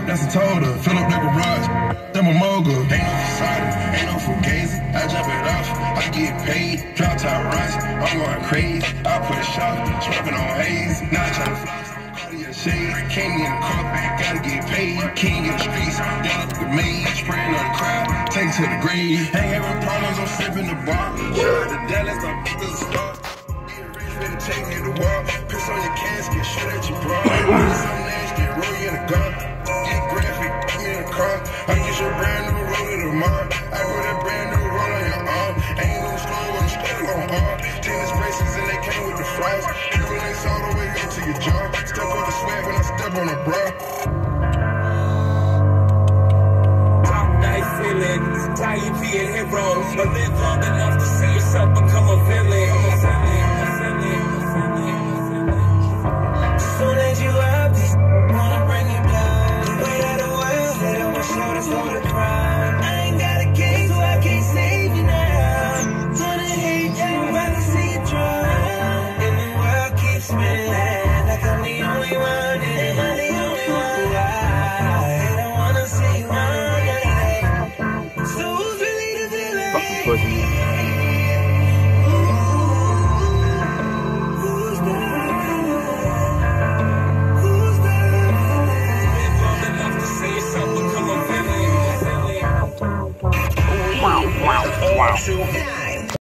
that's a total. Fill up the garage, I'm a mogul. Ain't no facade, ain't no fugazi. I jump it off, I get paid. Drop top runs, I'm going crazy. I put a shot, smoking on haze. Now I try to floss, Cartier shades. King in the carpet, gotta get paid. King in the streets, down up the maze. Spraying on the crowd, take it to the grave. Ain't having problems, I'm sipping the bar. Shout out to Dallas, I'm big as a star. Finna take me to war. Piss on your casket, shoot at your bra. Something nasty, roll you in the gun. Get graphic, put me in the car. I get your brand new roller tomorrow. I grow that brand new roll on your arm. Ain't no slow, I'm still on hard. Tennis braces and they came with the fries. Triple links all the way up to your jaw. Step on the swag when I step on the bra. Top night feeling, tired of being heroes, but live long enough to see yourself become a villain. Soon as you up, these wanna bring you down. The weight of the world, head on my shoulders for the crown. I ain't got a king, so I can't save you now. Gonna hate you, rather see you drown. And the world keeps spinning, like I'm the only one, and I'm the only one. I don't wanna see you run. So who's really the villain? Wow.